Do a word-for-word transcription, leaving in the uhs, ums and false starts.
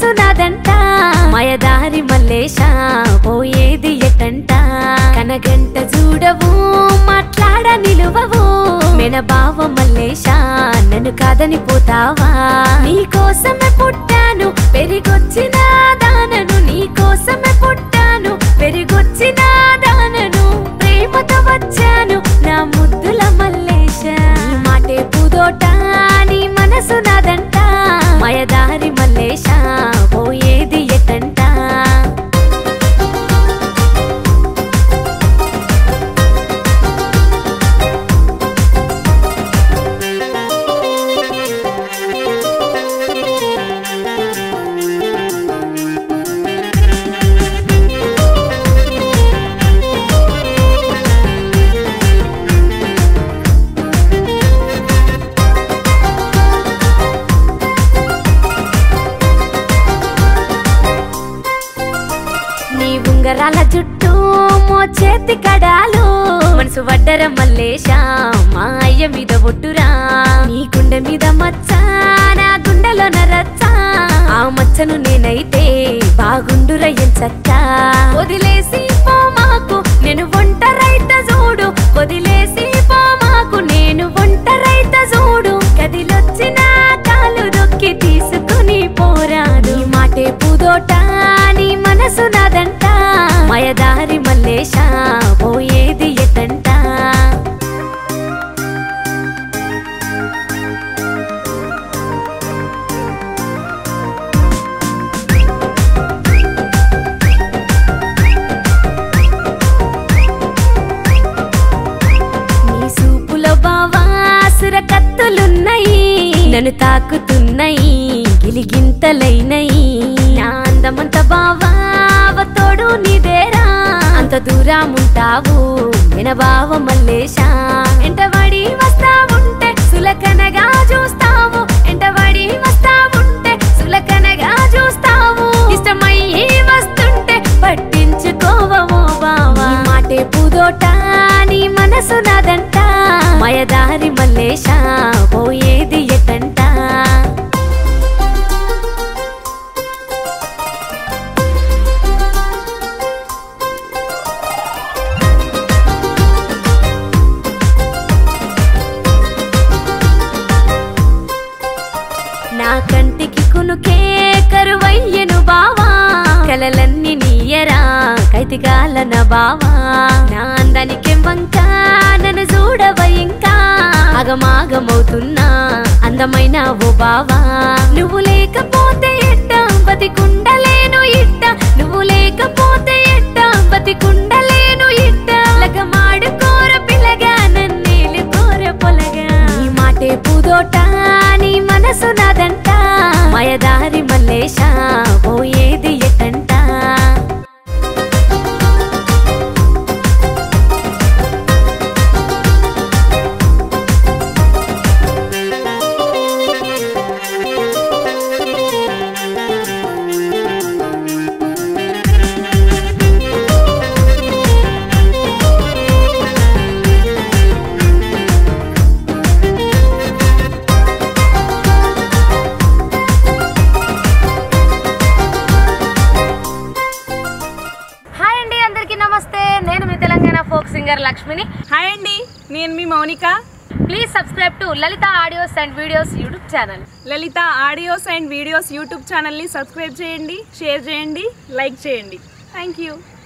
మనసు నాదంట మాయదారి మల్లేశ పోయేది ఎటంట కనగంట చూడవు మాట్లాడ నిలువవు మెన బావ మల్లేశ నన్ను కాదని పోతావా నీ కోసమే పుట్టాను పెరిగొచ్చిన దానను నీ కోసమే పుట్టాను పెరిగొచ్చిన దానను ప్రేమతో వచ్చాను నా ముద్దుల మల్లేశ నీ మాటే పూదోట నీ మనసు నాదంట మాయదారి మల్లేశ పోయేది ఎటంట ఉంగరాల జుట్టు మో చేతి కడాలు మనసు వడ్డర మల్లేశ మా అయ్య మీద ఒట్టురా నీ గుండె మీద మచ్చ నా గుండెలో నరచ్చ ఆ మచ్చను నేనైతే బాగుండురా ఎంచక్క వదిలేసి పో మాకు నేను ఒంటరైత చూడు వదిలేసి పో మాకు నేను ఒంటరైత చూడు కదిలొచ్చిన కాలు దొక్కి తీసుకుని పోరా నీ మాటే పూదోట నీ మనసు నాదంట మాయదారి మల్లేశ పోయేది ఎటంట నీ సూపులో బావా సుర కత్తులున్నాయి నన్ను తాకుతున్నాయి గిలిగింతలైనయి నా అందమంత బావా తోడు నీదేరా అంత దూరం ఉంటావు మెన బావ మల్లేశ ఎంటబడి వస్తావుంటే సులకనగా చూస్తావు ఎంటబడి వస్తావుంటే సులకనగా చూస్తావు ఇష్టమయ్యి వస్తుంటే పట్టించుకోవమో బావా మాటే పూదోట నీ మనసు నాదంట మాయదారి మల్లేశ పోయేది ఎటంట నా కంటికి కునుకే కరువయ్యను బావా కలలన్నీ నీయరా కైతిగాలన బావా నా అందానికి వంక నన్ను చూడవ ఇంకా అగమాగమవుతున్నా అందమైన ఓ బావా నువ్వు లేకపోతే ఎట్ట బతికుండలేను ఇట్ట నువ్వు లేకపోతే ఎట్ట బతికుండలేను ఇట్ట లగమాడుకోర పిల్లగా నన్నేలు కోర పొలగా నీ మాటే పూదోట నీ మనసు నాదంట మాయదారి మల్లేశ పోయేది ఎటంట సింగర్ లక్ష్మిని హాయ్ అండి నేను మీ Mounika please subscribe to Lalitha audios and videos YouTube channel Lalitha audios and videos YouTube ఛానల్ని సబ్స్క్రైబ్ చేయండి షేర్ చేయండి లైక్ చేయండి థ్యాంక్ యూ